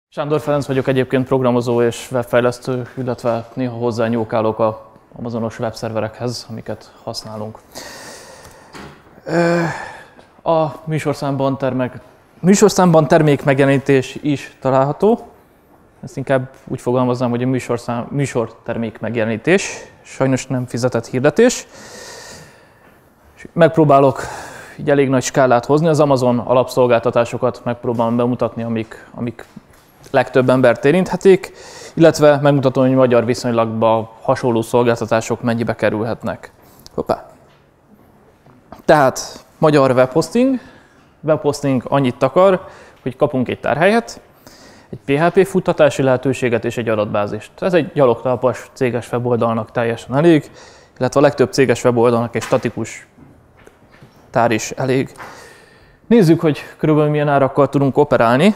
Sándor Ferenc vagyok, egyébként programozó és webfejlesztő, illetve néha hozzányúlkálok az amazonos webszerverekhez, amiket használunk. A műsorszámban termékmegjelenítés is található. Ezt inkább úgy fogalmaznám, hogy a műsortermék megjelenítés, sajnos nem fizetett hirdetés. Megpróbálok így elég nagy skálát hozni, az Amazon alapszolgáltatásokat megpróbálom bemutatni, amik legtöbb embert érinthetik, illetve megmutatom, hogy magyar viszonylagban hasonló szolgáltatások mennyibe kerülhetnek. Hoppá. Tehát magyar webhosting. Webhosting annyit akar, hogy kapunk egy tárhelyet, egy PHP futtatási lehetőséget és egy adatbázist. Ez egy gyalogtalpas céges weboldalnak teljesen elég, illetve a legtöbb céges weboldalnak egy statikus tár is elég. Nézzük, hogy körülbelül milyen árakkal tudunk operálni.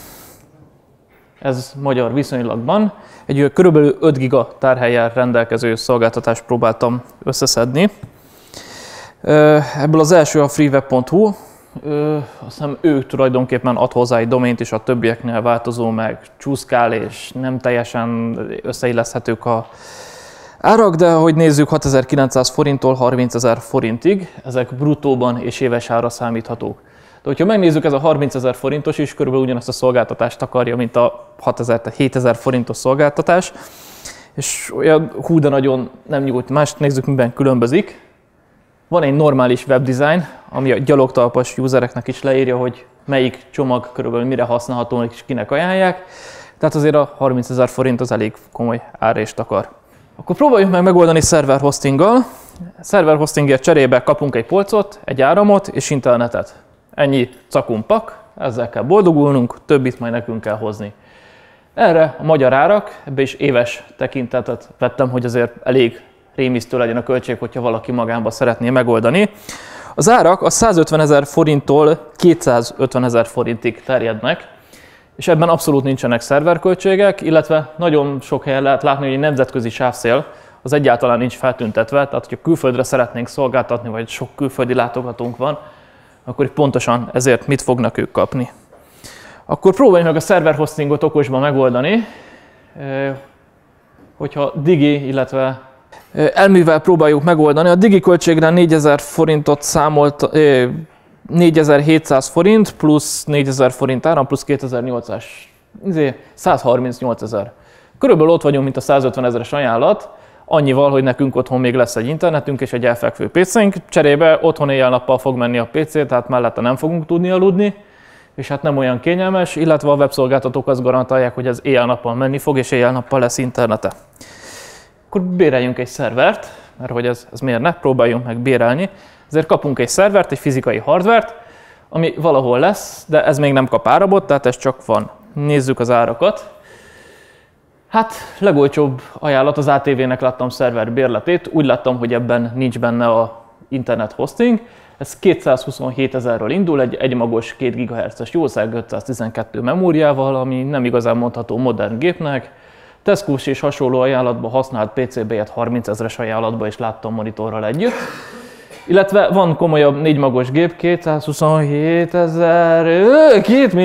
Ez magyar viszonylagban. Egy körülbelül 5 giga tárhellyel rendelkező szolgáltatást próbáltam összeszedni. Ebből az első a freeweb.hu. Azt hiszem ő tulajdonképpen ad hozzá egy domént, és a többieknél változó, meg csúszkál, és nem teljesen összeilleszthetők a árak, de ahogy nézzük, 6900 forinttól 30 000 forintig, ezek bruttóban és éves ára számíthatók. De hogyha megnézzük, ez a 30 000 forintos is körülbelül ugyanazt a szolgáltatást akarja, mint a 7000 forintos szolgáltatás, és olyan hú, de nagyon nem nyújt mást. Nézzük, miben különbözik. Van egy normális webdesign, ami a gyalogtalpas usereknek is leírja, hogy melyik csomag körülbelül mire használható és kinek ajánlják. Tehát azért a 30 000 forint az elég komoly árést akar. Akkor próbáljuk meg megoldani server hostinggal. Server hostingért cserébe kapunk egy polcot, egy áramot és internetet. Ennyi cakumpak, ezzel kell boldogulnunk, többit majd nekünk kell hozni. Erre a magyar árak, ebbe is éves tekintetet vettem, hogy azért elég rémisztő legyen a költség, hogyha valaki magánba szeretné megoldani. Az árak a 150 000 forinttól 250 000 forintig terjednek, és ebben abszolút nincsenek szerverköltségek, illetve nagyon sok helyen lehet látni, hogy egy nemzetközi sávszél az egyáltalán nincs feltüntetve, tehát hogyha külföldre szeretnénk szolgáltatni, vagy sok külföldi látogatónk van, akkor pontosan ezért mit fognak ők kapni. Akkor próbáljuk meg a server hostingot okosban megoldani, hogyha Digi, illetve Elmivel próbáljuk megoldani. A Digi költségre 4000 forintot számolt, 4700 forint plusz 4000 forint áram plusz 2800, 138 000. Körülbelül ott vagyunk, mint a 150 000-es ajánlat, annyival, hogy nekünk otthon még lesz egy internetünk és egy elfekvő PC-nk. Cserébe otthon éjjel-nappal fog menni a PC, tehát mellette nem fogunk tudni aludni, és hát nem olyan kényelmes, illetve a webszolgáltatók azt garantálják, hogy ez éjjel-nappal menni fog, és éjjel-nappal lesz internete. Akkor béreljünk egy szervert, mert hogy ez miért ne, próbáljunk meg bérelni. Ezért kapunk egy szervert, egy fizikai hardvert, ami valahol lesz, de ez még nem kap áramot, tehát ez csak van. Nézzük az árakat. Hát legolcsóbb ajánlat, az ATV-nek láttam szerver bérletét, úgy láttam, hogy ebben nincs benne a internet hosting. Ez 227 000-ről indul, egy egymagos 2 GHz-es jószág 512 memóriával, ami nem igazán mondható modern gépnek. Tesco-s és hasonló ajánlatban használt PCB-et 30 000-es ajánlatban is láttam monitorral együtt. Illetve van komolyabb 4 magos gép, 227 000,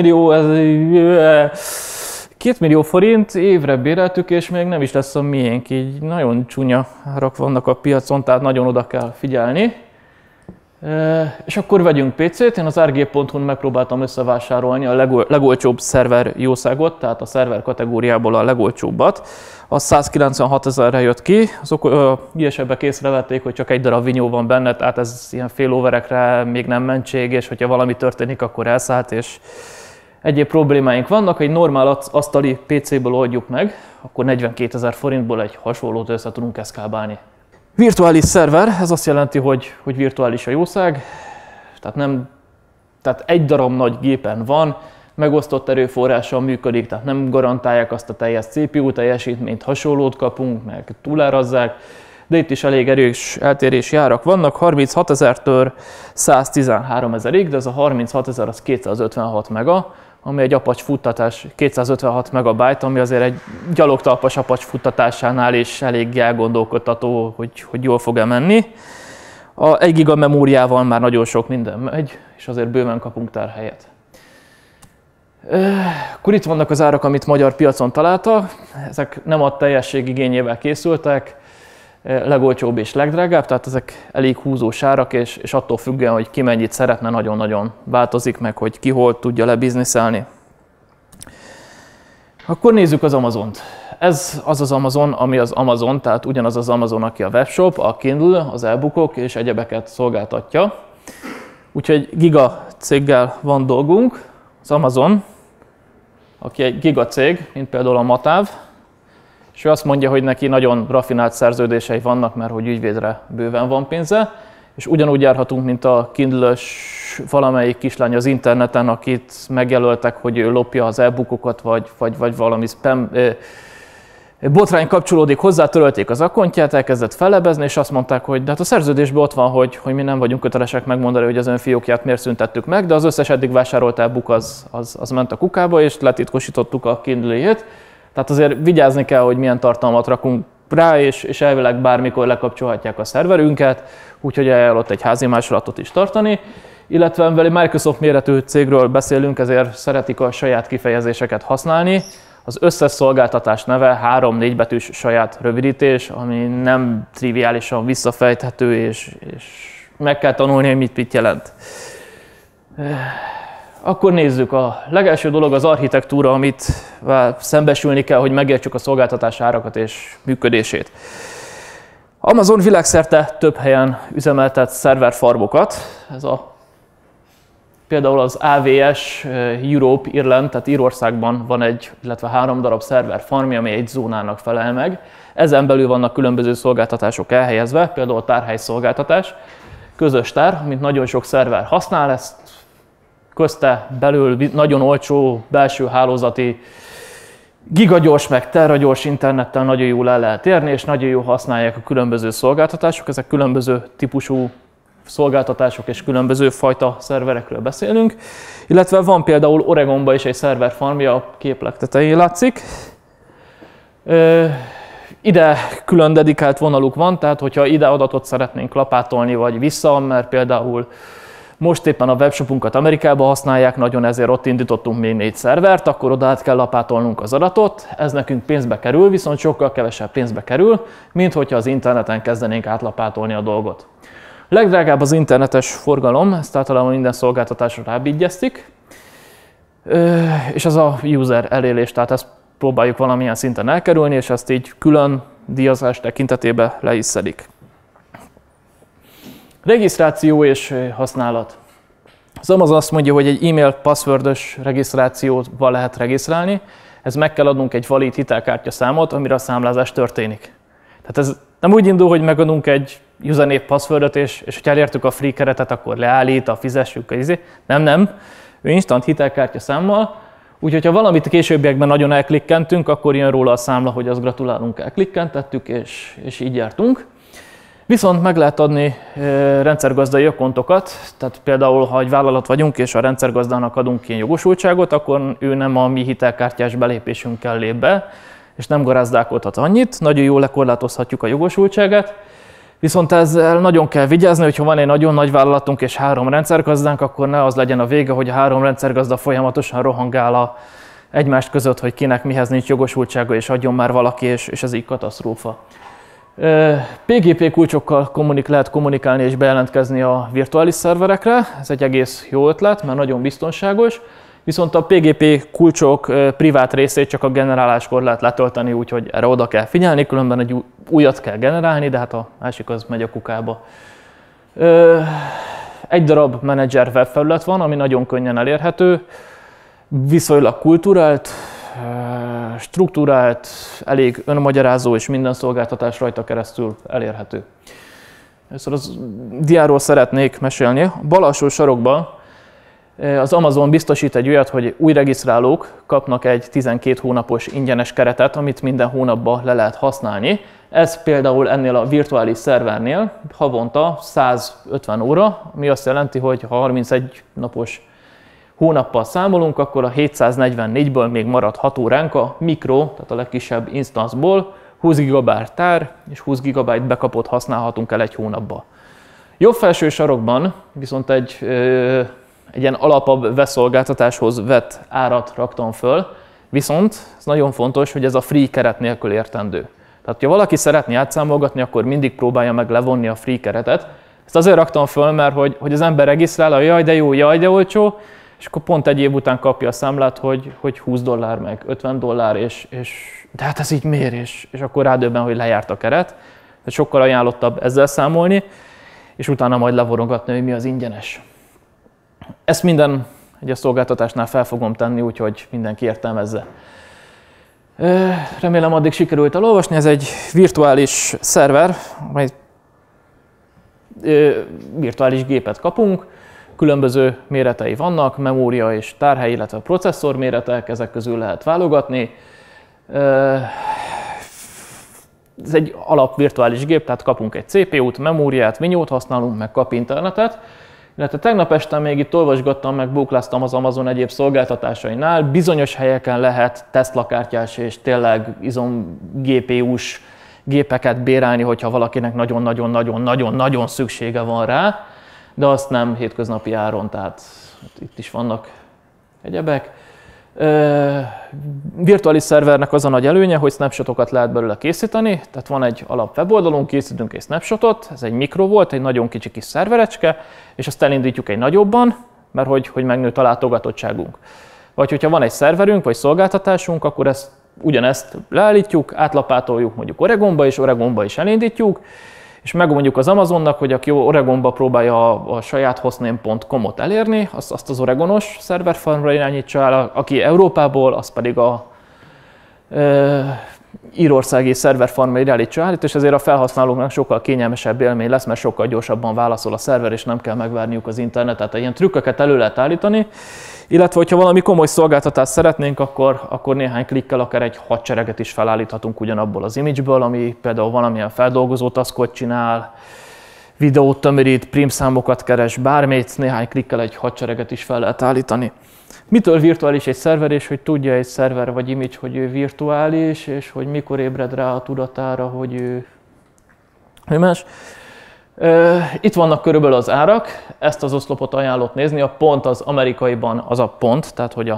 2 millió forint évre béreltük, és még nem is lesz a miénk, így nagyon csúnya árak vannak a piacon, tehát nagyon oda kell figyelni. És akkor vegyünk PC-t, én az rg.hu-n megpróbáltam összevásárolni a legolcsóbb szerver jószágot, tehát a szerver kategóriából a legolcsóbbat. Az 196 000-re jött ki, azok ügyesebbek észrevették, hogy csak egy darab vinyó van benne, tehát ez ilyen failoverekre még nem mentség, és hogyha valami történik, akkor elszállt, és egyéb problémáink vannak. Egy normál asztali PC-ből oldjuk meg, akkor 42 000 forintból egy hasonlót össze tudunk eszkábálni. Virtuális szerver, ez azt jelenti, hogy virtuális a jószág, tehát egy darab nagy gépen van, megosztott erőforrással működik, tehát nem garantálják azt a teljes CPU teljesítményt, hasonlót kapunk, meg túlárazzák, de itt is elég erős eltérési árak vannak, 36 000-től 113 000-ig, de ez a 36 000 az 256 mega, ami egy Apache futtatás 256 megabyte, ami azért egy gyalogtalpas Apache futtatásánál is elég elgondolkodtató, hogy jól fog-e menni. A 1 giga memóriával már nagyon sok minden megy, és azért bőven kapunk tárhelyet. Akkor itt vannak az árak, amit magyar piacon találtak. Ezek nem a teljesség igényével készültek, legolcsóbb és legdrágább, tehát ezek elég húzós árak, és attól függően, hogy ki mennyit szeretne, nagyon-nagyon változik meg, hogy ki hol tudja lebizniszelni. Akkor nézzük az Amazont. Ez az az Amazon, ami az Amazon, tehát ugyanaz az Amazon, aki a webshop, a Kindle, az e-bookok és egyebeket szolgáltatja. Úgyhogy giga céggel van dolgunk. Az Amazon, aki egy giga cég, mint például a Matáv, és ő azt mondja, hogy neki nagyon rafinált szerződései vannak, mert hogy ügyvédre bőven van pénze, és ugyanúgy járhatunk, mint a Kindle-ös valamelyik kislány az interneten, akit megjelöltek, hogy ő lopja az e-bookokat, vagy valami spam botrány kapcsolódik hozzá, törölték az akkontját, elkezdett fellebezni, és azt mondták, hogy de hát a szerződésben ott van, hogy mi nem vagyunk kötelesek megmondani, hogy az ön fiókját miért szüntettük meg, de az összes eddig vásárolt e-book az ment a kukába, és letitkosítottuk a Kindle-jét. Tehát azért vigyázni kell, hogy milyen tartalmat rakunk rá, és elvileg bármikor lekapcsolhatják a szerverünket, úgyhogy ajánlott egy házi másolatot is tartani. Illetve mivel egy Microsoft méretű cégről beszélünk, ezért szeretik a saját kifejezéseket használni. Az összes szolgáltatás neve 3-4 betűs saját rövidítés, ami nem triviálisan visszafejthető, és meg kell tanulni, hogy mit jelent. Akkor nézzük, a legelső dolog az architektúra, amit szembesülni kell, hogy megértsük a szolgáltatás árakat és működését. Amazon világszerte több helyen üzemeltet szerverfarmokat. Ez például az AWS Europe, Irland, tehát Írországban van illetve 3 darab szerverfarmja, ami egy zónának felel meg. Ezen belül vannak különböző szolgáltatások elhelyezve, például a tárhely szolgáltatás, közös tár, amit nagyon sok szerver használ, ezt közte belül nagyon olcsó belső hálózati gigagyors meg terragyors internettel nagyon jól el lehet érni, és nagyon jól használják a különböző szolgáltatások. Ezek különböző típusú szolgáltatások és különböző fajta szerverekről beszélünk. Illetve van például Oregonban is egy szerverfarmja, a képlet tetején látszik. Ide külön dedikált vonaluk van, tehát hogyha ide adatot szeretnénk lapátolni vagy vissza, mert például most éppen a webshopunkat Amerikában használják, nagyon ezért ott indítottunk még 4 szervert, akkor oda át kell lapátolnunk az adatot, ez nekünk pénzbe kerül, viszont sokkal kevesebb pénzbe kerül, mint hogyha az interneten kezdenénk átlapátolni a dolgot. Legdrágább az internetes forgalom, ezt általában minden szolgáltatásra rábígyeztik, és az a user elérés, tehát ezt próbáljuk valamilyen szinten elkerülni, és ezt így külön díjazás tekintetében le is szedik. Regisztráció és használat. Az Amazon azt mondja, hogy egy e-mail password-ös regisztrációval lehet regisztrálni, ez meg kell adnunk egy valid hitelkártya számot, amire a számlázás történik. Tehát ez nem úgy indul, hogy megadunk egy username passwordot, és hogyha elértük a free keretet, akkor leállít, fizessük. Nem. Ő instant hitelkártya számmal, úgyhogy ha valamit későbbiekben nagyon elklikkentünk, akkor jön róla a számla, hogy azt gratulálunk, elklikkentettük, és így jártunk. Viszont meg lehet adni rendszergazdai akkontokat, tehát például, ha egy vállalat vagyunk, és a rendszergazdának adunk ilyen jogosultságot, akkor ő nem a mi hitelkártyás belépésünkkel lép be, és nem garázdálkodhat annyit, nagyon jól lekorlátozhatjuk a jogosultságát, viszont ezzel nagyon kell vigyázni, hogyha van egy nagyon nagy vállalatunk és 3 rendszergazdánk, akkor ne az legyen a vége, hogy a 3 rendszergazda folyamatosan rohangál egymást között, hogy kinek mihez nincs jogosultsága, és adjon már valaki, és ez így katasztrófa. PGP kulcsokkal lehet kommunikálni és bejelentkezni a virtuális szerverekre, ez egy egész jó ötlet, mert nagyon biztonságos, viszont a PGP kulcsok privát részét csak a generáláskor lehet letölteni, úgyhogy erre oda kell figyelni, különben egy újat kell generálni, de hát a másik az megy a kukába. Egy darab menedzser webfelület van, ami nagyon könnyen elérhető, viszonylag kulturált, struktúrált, elég önmagyarázó, és minden szolgáltatás rajta keresztül elérhető. Először az diáról szeretnék mesélni. A bal alsó sarokban az Amazon biztosít egy olyat, hogy új regisztrálók kapnak egy 12 hónapos ingyenes keretet, amit minden hónapban le lehet használni. Ez például ennél a virtuális szervernél havonta 150 óra, ami azt jelenti, hogy ha 31 napos hónappal számolunk, akkor a 744-ből még marad 6 óránk a mikro, tehát a legkisebb instanszból, 20 GB tár és 20 GB backup-ot használhatunk el egy hónapban. Jobb felső sarokban viszont egy egy ilyen alapabb webszolgáltatáshoz vett árat raktam föl, viszont ez nagyon fontos, hogy ez a free keret nélkül értendő. Tehát, ha valaki szeretné átszámolgatni, akkor mindig próbálja meg levonni a free keretet. Ezt azért raktam föl, mert hogy az ember regisztrál, jaj de jó, jaj de olcsó, és akkor pont egy év után kapja a számlát, hogy $20 meg $50, és de hát ez így miért? És akkor rádöbben, hogy lejárt a keret. Tehát sokkal ajánlottabb ezzel számolni, és utána majd levonogatni, hogy mi az ingyenes. Ezt minden egyes szolgáltatásnál fel fogom tenni, úgyhogy mindenki értelmezze. Remélem addig sikerült elolvasni, ez egy virtuális szerver, amely virtuális gépet kapunk, különböző méretei vannak, memória és tárhely, illetve processzor méretek, ezek közül lehet válogatni. Ez egy alap virtuális gép, tehát kapunk egy CPU-t, memóriát, vinyót használunk, meg kap internetet. Illetve tegnap este még itt olvasgattam, meg bókláztam az Amazon egyéb szolgáltatásainál. Bizonyos helyeken lehet Tesla kártyás és tényleg GPU-s gépeket bérelni, hogyha valakinek nagyon-nagyon-nagyon-nagyon szüksége van rá, de azt nem hétköznapi áron, tehát itt is vannak egyebek. Virtuális szervernek az a nagy előnye, hogy snapshotokat lehet belőle készíteni, tehát van egy alap weboldalon, készítünk egy snapshotot, ez egy mikro volt, egy nagyon kicsi kis szerverecske, és azt elindítjuk egy nagyobban, mert hogy megnőtt a látogatottságunk. Vagy hogyha van egy szerverünk, vagy szolgáltatásunk, akkor ugyanezt leállítjuk, átlapátoljuk mondjuk Oregonba, és Oregonba is elindítjuk, és megmondjuk az Amazonnak, hogy aki Oregonba próbálja a saját hostname.com-ot elérni, azt az oregonos szerverfarmra irányítsa el, aki Európából, az pedig a írországi szerverfarmra irányítsa el, és ezért a felhasználóknak sokkal kényelmesebb élmény lesz, mert sokkal gyorsabban válaszol a szerver, és nem kell megvárniuk az internetet. Tehát ilyen trükköket elő lehet állítani, illetve hogyha valami komoly szolgáltatást szeretnénk, akkor néhány klikkel akár egy hadsereget is felállíthatunk ugyanabból az imageből, ami például valamilyen feldolgozó taskot csinál, videót tömörít, prímszámokat keres, bármit, néhány klikkel egy hadsereget is fel lehet állítani. Mitől virtuális egy szerver, és hogy tudja egy szerver vagy image, hogy ő virtuális, és hogy mikor ébred rá a tudatára, hogy ő más. Itt vannak körülbelül az árak, ezt az oszlopot ajánlott nézni, a pont az amerikaiban az a pont, tehát hogy a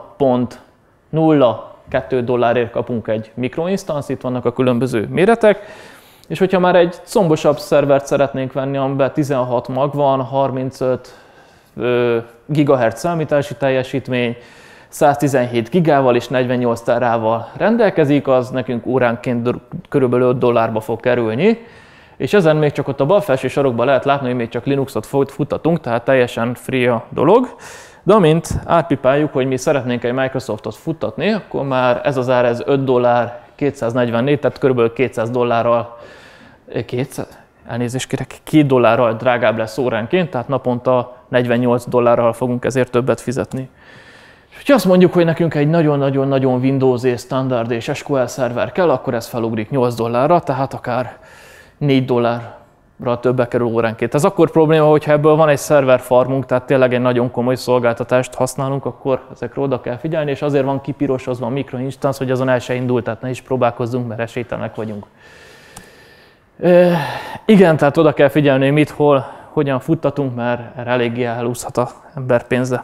0.02 dollárért kapunk egy mikroinstance, itt vannak a különböző méretek, és hogyha már egy combosabb szervert szeretnénk venni, amiben 16 mag van, 35 GHz számítási teljesítmény, 117 gigával és 48 terával rendelkezik, az nekünk óránként körülbelül 5 dollárba fog kerülni, és ezen még csak ott a bal felső sarokban lehet látni, hogy még csak Linuxot futtatunk, tehát teljesen free a dolog. De amint átpipáljuk, hogy mi szeretnénk egy Microsoftot futtatni, akkor már ez az ár, ez 5 dollár 244, tehát kb. 200 dollárral, elnézést kérek, 2 dollárral drágább lesz óránként, tehát naponta 48 dollárral fogunk ezért többet fizetni. És ha azt mondjuk, hogy nekünk egy nagyon-nagyon-nagyon Windows és standard és SQL szerver kell, akkor ez felugrik 8 dollárra, tehát akár 4 dollárra többbe kerül óránként. Ez akkor probléma, hogyha ebből van egy szerver farmunk, tehát tényleg egy nagyon komoly szolgáltatást használunk, akkor ezekre oda kell figyelni, és azért van kipirosozva a mikroinstance, hogy azon el se indult, tehát ne is próbálkozzunk, mert esélytelenek vagyunk. Igen, tehát oda kell figyelni, hogy mit, hol, hogyan futtatunk, mert erre eléggé elúszhat az ember pénze.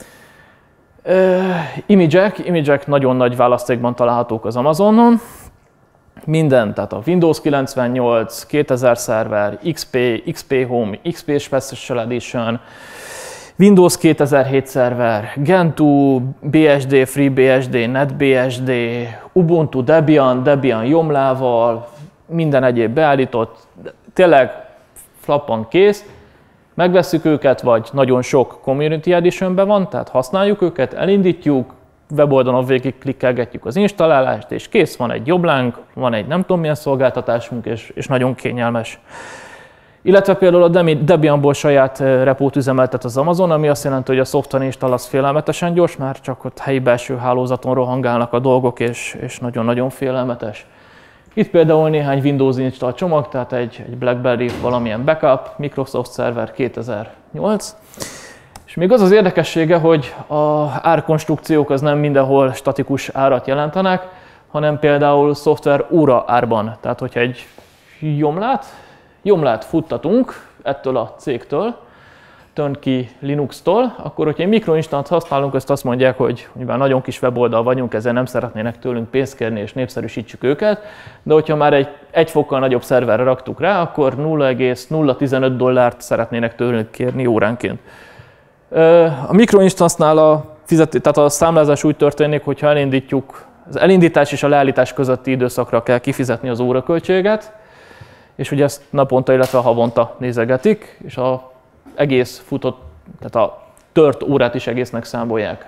Image-ek nagyon nagy választékban találhatók az Amazonon. Minden, tehát a Windows 98, 2000 szerver, XP, XP Home, XP Special Edition, Windows 2007 szerver, Gentoo, BSD, FreeBSD, NetBSD, Ubuntu, Debian Jomlával, minden egyéb beállított, tényleg flappan kész, megvesszük őket, vagy nagyon sok Community Editionben van, tehát használjuk őket, elindítjuk, weboldalon végig klikkelgetjük az installálást, és kész, van egy joblánk, van egy nem tudom milyen szolgáltatásunk, és nagyon kényelmes. Illetve például a Debianból saját repót üzemeltet az Amazon, ami azt jelenti, hogy a szoftver install az félelmetesen gyors, már csak ott helyi belső hálózaton rohangálnak a dolgok, és nagyon-nagyon félelmetes. Itt például néhány Windows install csomag, tehát egy BlackBerry valamilyen backup, Microsoft Server 2008. És még az az érdekessége, hogy az árkonstrukciók az nem mindenhol statikus árat jelentenek, hanem például szoftver óra árban. Tehát, hogyha egy Jomlát futtatunk ettől a cégtől, turnkey Linux-tól, akkor hogyha egy mikroinstant használunk, azt mondják, hogy mivel nagyon kis weboldal vagyunk, ezzel nem szeretnének tőlünk pénzt kérni, és népszerűsítsük őket, de hogyha már egy fokkal nagyobb szerverre raktuk rá, akkor $0,015 szeretnének tőlünk kérni óránként. A mikroinstance-nál tehát a számlázás úgy történik, hogyha elindítjuk, az elindítás és a leállítás közötti időszakra kell kifizetni az óraköltséget, és ugye ezt naponta, illetve havonta nézegetik, és az egész futott, tehát a tört órát is egésznek számolják.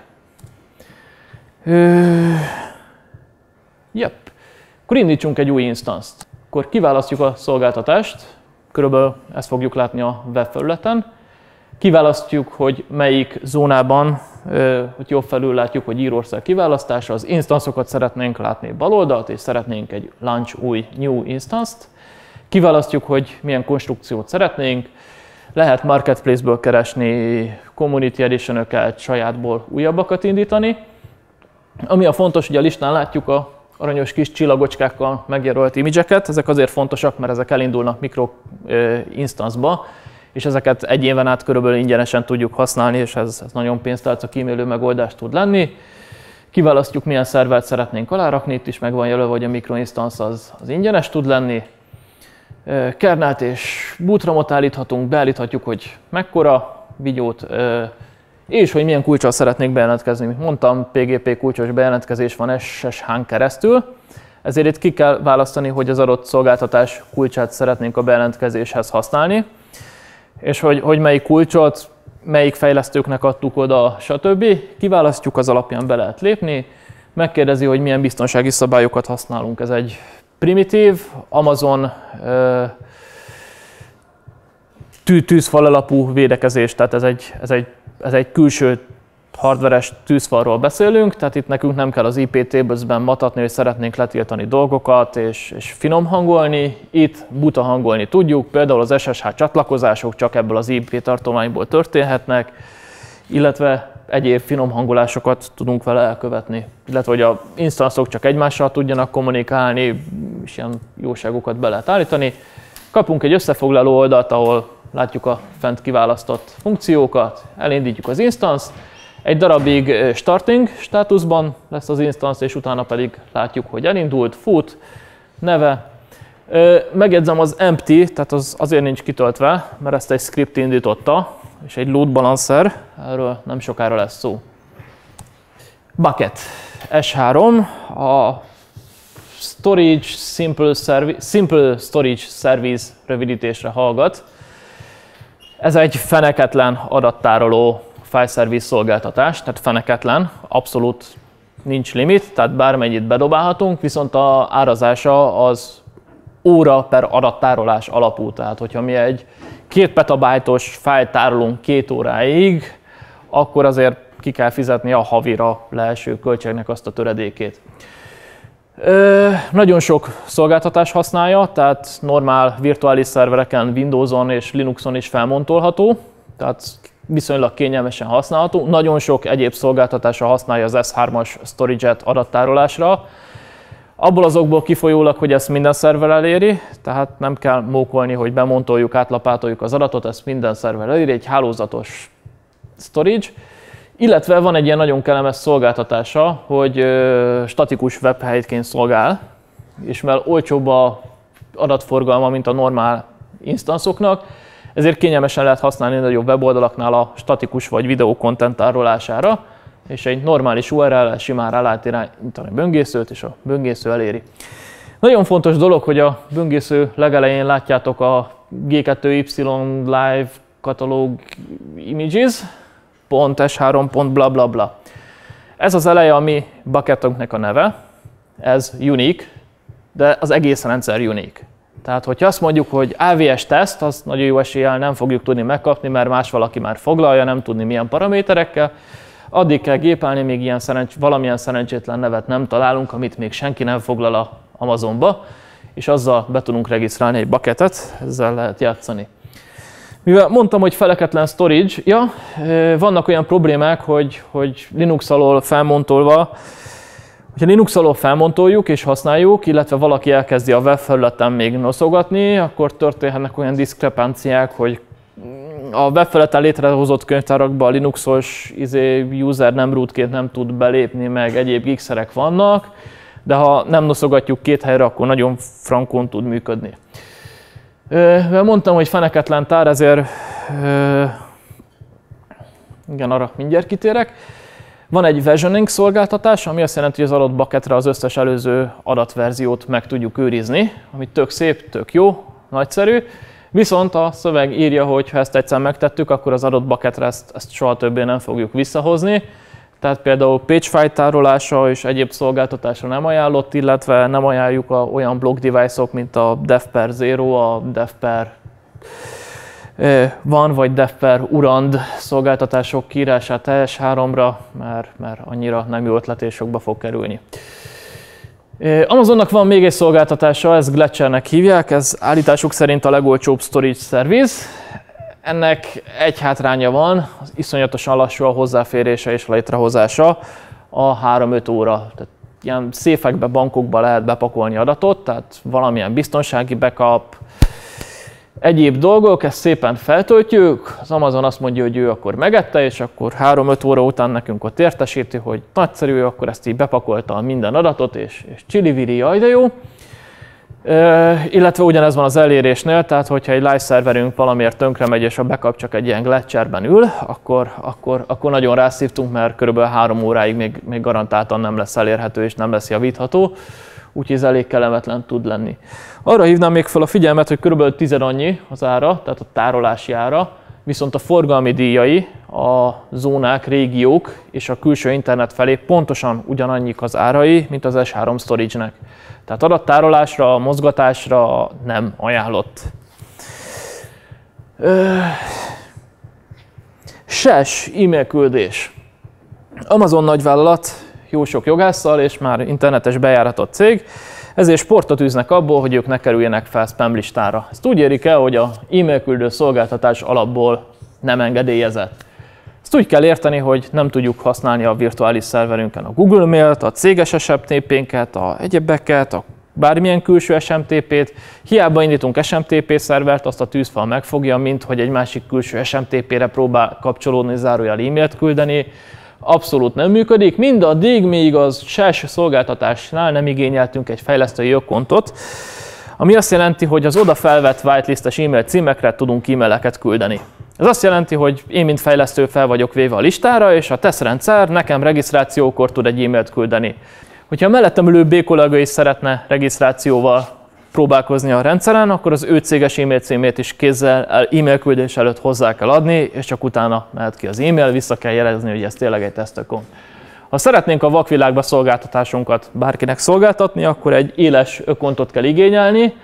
Yep. Akkor indítsunk egy új instance-t. Akkor kiválasztjuk a szolgáltatást, körülbelül ezt fogjuk látni a webfelületen. Kiválasztjuk, hogy melyik zónában, hogy jobb felül látjuk, hogy Írország kiválasztása, az instancokat szeretnénk látni bal oldalt, és szeretnénk egy launch új new instance-t. Kiválasztjuk, hogy milyen konstrukciót szeretnénk, lehet marketplace-ből keresni, community edition-öket, sajátból újabbakat indítani. Ami a fontos, hogy a listán látjuk a aranyos kis csillagocskákkal megjelölt image-eket, ezek azért fontosak, mert ezek elindulnak mikro instance-ba, és ezeket egy éven át körülbelül ingyenesen tudjuk használni, és ez nagyon pénztárca kímélő megoldás tud lenni. Kiválasztjuk, milyen szervert szeretnénk alárakni, itt is meg van jelölve, hogy a mikroinstance az ingyenes tud lenni. Kernelt és bootramot állíthatunk, beállíthatjuk, hogy mekkora vigyót, és hogy milyen kulccsal szeretnék bejelentkezni. Mint mondtam, PGP kulcsos bejelentkezés van SSH-n keresztül, ezért itt ki kell választani, hogy az adott szolgáltatás kulcsát szeretnénk a bejelentkezéshez használni, és hogy melyik kulcsot, melyik fejlesztőknek adtuk oda, stb. Kiválasztjuk, az alapján be lehet lépni, megkérdezi, hogy milyen biztonsági szabályokat használunk. Ez egy primitív, Amazon tűzfal alapú védekezés, tehát ez egy külső hardveres tűzfalról beszélünk, tehát itt nekünk nem kell az IP tablesben matatni, hogy szeretnénk letiltani dolgokat és finom hangolni. Itt buta hangolni tudjuk, például az SSH csatlakozások csak ebből az IP tartományból történhetnek, illetve egyéb finom hangolásokat tudunk vele elkövetni, illetve hogy a instanszok csak egymással tudjanak kommunikálni, és ilyen jóságokat be lehet állítani. Kapunk egy összefoglaló oldalt, ahol látjuk a fent kiválasztott funkciókat, elindítjuk az instance, egy darabig starting státuszban lesz az instance, és utána pedig látjuk, hogy elindult, fut, neve. Megjegyzem, az empty, tehát az azért nincs kitöltve, mert ezt egy script indította, és egy load balancer, erről nem sokára lesz szó. Bucket, S3, a Storage Simple Storage Service rövidítésre hallgat. Ez egy feneketlen adattároló file service szolgáltatás, tehát feneketlen, abszolút nincs limit, tehát bármennyit bedobálhatunk, viszont az árazása az óra per adattárolás alapú, tehát hogyha mi egy 2 petabyte-os fájlt tárolunk 2 óráig, akkor azért ki kell fizetni a havira leeső költségnek azt a töredékét. Nagyon sok szolgáltatás használja, tehát normál virtuális szervereken, Windowson és Linuxon is felmontolható, tehát viszonylag kényelmesen használható. Nagyon sok egyéb szolgáltatása használja az S3-as storage-et adattárolásra. Abból azokból kifolyólag, hogy ezt minden szerver eléri, tehát nem kell mókolni, hogy bemontoljuk, átlapátoljuk az adatot, ezt minden szerver eléri, egy hálózatos storage. Illetve van egy ilyen nagyon kellemes szolgáltatása, hogy statikus webhelyként szolgál, és mivel olcsóbb az adatforgalma, mint a normál instanszoknak, ezért kényelmesen lehet használni nagyobb weboldalaknál a statikus vagy videó content tárolására, és egy normális URL-el simán rá lehet irányítani a böngészőt, és a böngésző eléri. Nagyon fontos dolog, hogy a böngésző legelején látjátok a G2Y Live Catalog Images, .s3, bla bla bla. Ez az eleje a mi bucketünknek a neve, ez unique, de az egész rendszer unique. Tehát, hogyha azt mondjuk, hogy AWS teszt, az nagyon jó eséllyel nem fogjuk tudni megkapni, mert más valaki már foglalja, nem tudni milyen paraméterekkel. Addig kell gépelni, még ilyen valamilyen szerencsétlen nevet nem találunk, amit még senki nem foglal a Amazonba, és azzal be tudunk regisztrálni egy bucketet, ezzel lehet játszani. Mivel mondtam, hogy feleketlen storage, vannak olyan problémák, hogy Linux alól felmontolva, hogyha Linux alól felmontoljuk és használjuk, illetve valaki elkezdi a webfelületen még noszogatni, akkor történhetnek olyan diszkrepanciák, hogy A webfelületen létrehozott könyvtárakban a Linuxos user nem rootként nem tud belépni, meg egyéb gigszerek vannak, de ha nem noszogatjuk két helyre, akkor nagyon frankon tud működni. Mondtam, hogy feneketlen tár, ezért igen, arra mindjárt kitérek. Van egy versioning szolgáltatás, ami azt jelenti, hogy az adott bucketre az összes előző adatverziót meg tudjuk őrizni, ami tök szép, tök jó, nagyszerű. Viszont a szöveg írja, hogy ha ezt egyszer megtettük, akkor az adott bucketre ezt soha többé nem fogjuk visszahozni. Tehát például pagefile tárolása és egyéb szolgáltatásra nem ajánlott, illetve nem ajánljuk olyan block device-ok, mint a dev/0, a dev/1 vagy dev/urand szolgáltatások kiírását ES3-ra, mert annyira nem jó ötlet és sokba fog kerülni. Amazonnak van még egy szolgáltatása, ezt Gletschernek hívják, ez állításuk szerint a legolcsóbb storage service. Ennek egy hátránya van, az iszonyatosan lassú a hozzáférése és a létrehozása, a 3-5 óra. Tehát ilyen széfekbe, bankokba lehet bepakolni adatot, tehát valamilyen biztonsági backup, egyéb dolgok, ezt szépen feltöltjük, az Amazon azt mondja, hogy ő akkor megette, és akkor 3-5 óra után nekünk ott értesíti, hogy nagyszerű, akkor ezt így bepakolta minden adatot, és csili-vili, jaj de jó. Illetve ugyanez van az elérésnél, tehát hogyha egy live szerverünk valamiért tönkre megy, és a backup csak egy ilyen Gletscherben ül, akkor nagyon rászívtunk, mert kb. 3 óráig még garantáltan nem lesz elérhető és nem lesz javítható, úgyhogy ez elég kellemetlen tud lenni. Arra hívnám még fel a figyelmet, hogy kb. 10 annyi az ára, tehát a tárolási ára, viszont a forgalmi díjai, a zónák, régiók és a külső internet felé pontosan ugyanannyik az árai, mint az S3 storage-nek. Tehát adattárolásra, mozgatásra nem ajánlott. SES e-mail küldés. Amazon nagyvállalat, jó sok jogásszal és már internetes bejáratott cég, ezért sportot űznek abból, hogy ők ne kerüljenek fel spam listára. Ezt úgy érik el, hogy a e-mail küldő szolgáltatás alapból nem engedélyezett. Ezt úgy kell érteni, hogy nem tudjuk használni a virtuális szerverünkön a Google Mail-t, a céges SMTP-nket, a egyebeket, a bármilyen külső SMTP-t. Hiába indítunk SMTP szervert, azt a tűzfal megfogja, mint hogy egy másik külső SMTP-re próbál kapcsolódni, zárójel e-mailt küldeni. Abszolút nem működik, mindaddig, míg az SES szolgáltatásnál nem igényeltünk egy fejlesztői jogkontot, ami azt jelenti, hogy az oda felvett whitelistes e-mail címekre tudunk e-maileket küldeni. Ez azt jelenti, hogy én, mint fejlesztő fel vagyok véve a listára, és a tesztrendszer nekem regisztrációkor tud egy e-mailt küldeni. Hogyha a mellettem ülő B kollega is szeretne regisztrációval próbálkozni a rendszeren, akkor az ő céges e-mail címét is kézzel e-mail küldés előtt hozzá kell adni, és csak utána mehet ki az e-mail, vissza kell jelezni, hogy ez tényleg egy tesztökon. Ha szeretnénk a vakvilágba szolgáltatásunkat bárkinek szolgáltatni, akkor egy éles ökontot kell igényelni.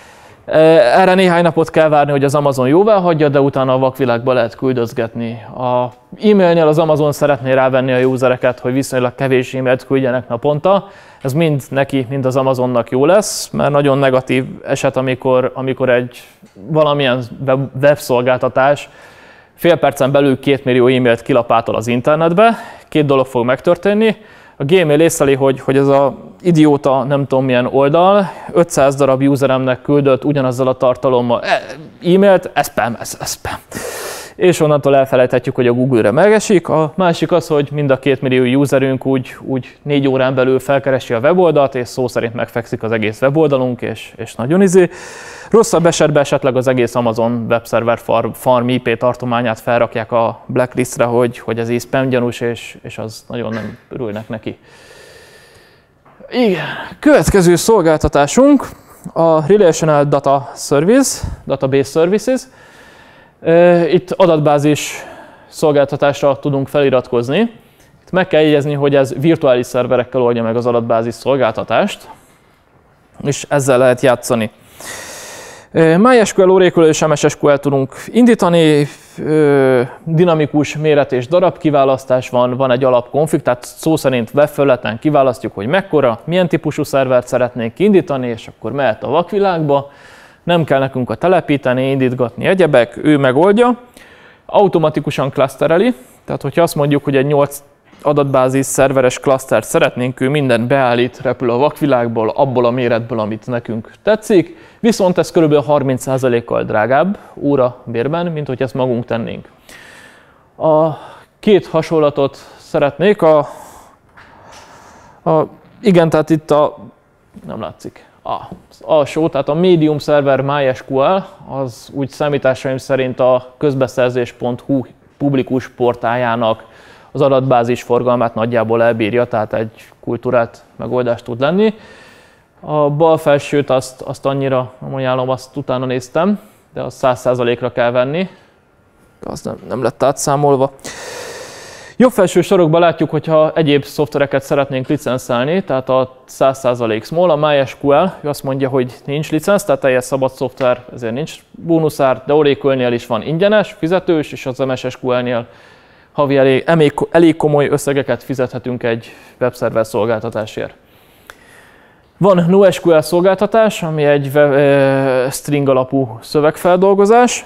Erre néhány napot kell várni, hogy az Amazon jóvá hagyja, de utána a vakvilágba lehet küldözgetni. A e-mailnél az Amazon szeretné rávenni a usereket, hogy viszonylag kevés e-mailt küldjenek naponta. Ez mind neki, mind az Amazonnak jó lesz, mert nagyon negatív eset, amikor egy valamilyen webszolgáltatás fél percen belül 2 millió e-mailt kilapátol az internetbe. Két dolog fog megtörténni. A Gmail észleli, hogy ez az idióta nem tudom milyen oldal 500 darab useremnek küldött ugyanazzal a tartalommal e-mailt, ez spam. És onnantól elfelejthetjük, hogy a Google-re megesik. A másik az, hogy mind a 2 millió userünk úgy 4 órán belül felkeresi a weboldalt, és szó szerint megfekszik az egész weboldalunk, és nagyon rosszabb esetben esetleg az egész Amazon webserver farm IP tartományát felrakják a blacklistre, hogy ez így spam gyanús, és az nagyon nem örülnek neki. Igen. Következő szolgáltatásunk a Relational Data Service, Database Services. Itt adatbázis szolgáltatásra tudunk feliratkozni. Itt meg kell jegyezni, hogy ez virtuális szerverekkel oldja meg az adatbázis szolgáltatást, és ezzel lehet játszani. MySQL, Oracle és MS SQL tudunk indítani, dinamikus méret és darab kiválasztás van egy alapkonfig, tehát szó szerint webfelületen kiválasztjuk, hogy mekkora, milyen típusú szervert szeretnénk indítani, és akkor mehet a vakvilágba. Nem kell nekünk a telepíteni, indítgatni egyebek, ő megoldja. Automatikusan klasztereli, tehát hogyha azt mondjuk, hogy egy 8 adatbázis szerveres klasztert szeretnénk, ő mindent beállít, repül a vakvilágból, abból a méretből, amit nekünk tetszik, viszont ez kb. 30%-kal drágább óra bérben, mint hogy ezt magunk tennénk. A két hasonlatot szeretnék, igen, tehát itt nem látszik, az alsó, tehát a medium server MySQL, az úgy számításaim szerint a közbeszerzés.hu publikus portájának az adatbázis forgalmát nagyjából elbírja, tehát egy kultúrát megoldást tud lenni. A bal felsőt azt annyira nem ajánlom, azt utána néztem, de azt 100%-ra kell venni, az nem lett átszámolva. Jobb felső sarokban látjuk, hogyha egyéb szoftvereket szeretnénk licenszelni, tehát a 100% small, a MySQL, ő azt mondja, hogy nincs licenc, tehát teljes szabad szoftver, ezért nincs bónuszár, de Oracle-nél is van ingyenes, fizetős, és az MSSQL-nél havi elég komoly összegeket fizethetünk egy webszerver szolgáltatásért. Van NoSQL szolgáltatás, ami egy string alapú szövegfeldolgozás.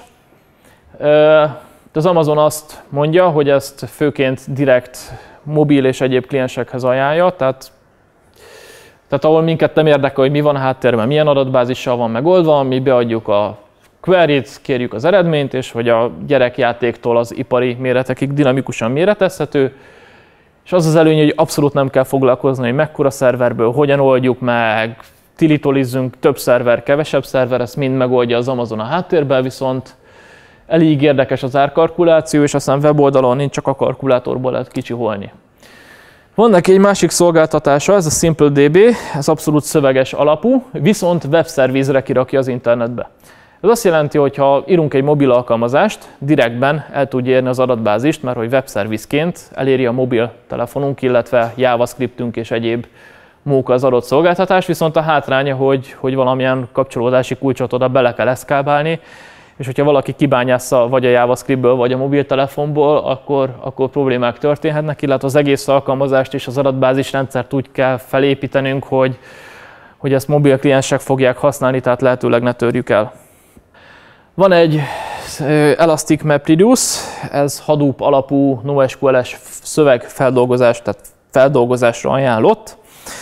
Az Amazon azt mondja, hogy ezt főként direkt mobil és egyéb kliensekhez ajánlja, tehát ahol minket nem érdekel, hogy mi van a háttérben, milyen adatbázissal van megoldva, mi beadjuk a query-t, kérjük az eredményt, és hogy a gyerekjátéktól az ipari méretekig dinamikusan méretezhető. És az az előny, hogy abszolút nem kell foglalkozni, hogy mekkora szerverből, hogyan oldjuk meg, tilitolizzünk, több szerver, kevesebb szerver, ezt mind megoldja az Amazon a háttérben, viszont elég érdekes az árkalkuláció, és aztán weboldalon nincs, csak a kalkulátorból lehet kicsiholni. Van neki egy másik szolgáltatása, ez a SimpleDB, ez abszolút szöveges alapú, viszont webszervizre kirakja az internetbe. Ez azt jelenti, hogy ha írunk egy mobil alkalmazást, direktben el tudja érni az adatbázist, mert hogy webszervizként eléri a mobil telefonunk, illetve JavaScriptünk és egyéb móka az adott szolgáltatás, viszont a hátránya, hogy valamilyen kapcsolódási kulcsot oda bele kell eszkábálni, és hogyha valaki kibányásza vagy a JavaScriptből, vagy a mobiltelefonból, akkor problémák történhetnek, illetve az egész alkalmazást és az adatbázis rendszert úgy kell felépítenünk, hogy ezt mobil kliensek fogják használni, tehát lehetőleg ne törjük el. Van egy Elastic MapReduce, ez Hadoop alapú NoSQL-es szövegfeldolgozás, tehát feldolgozásra ajánlott.